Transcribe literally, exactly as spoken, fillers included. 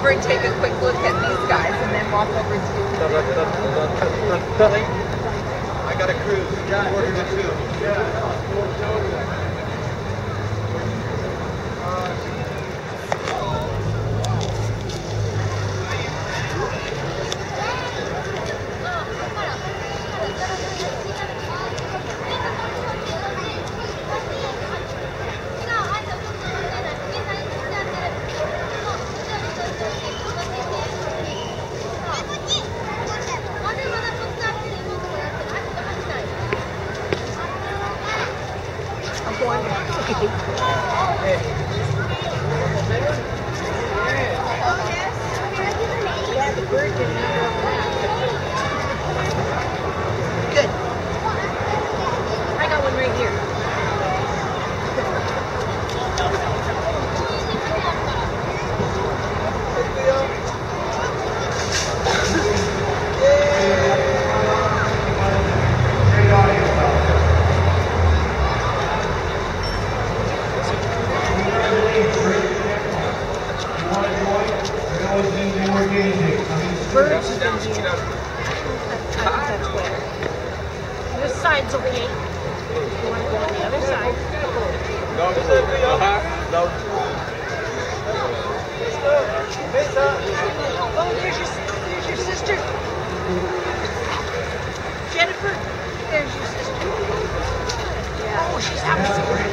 over and take a quick look at these guys and then walk over to... I got a cruise. Yeah, ordered a two. Good. I got one right here. Birds have been here. That's better. This side's okay. You want to go on the other side? No, uh-huh. No. Oh, there's your, there's your sister. Jennifer, there's your sister. Oh, she's having some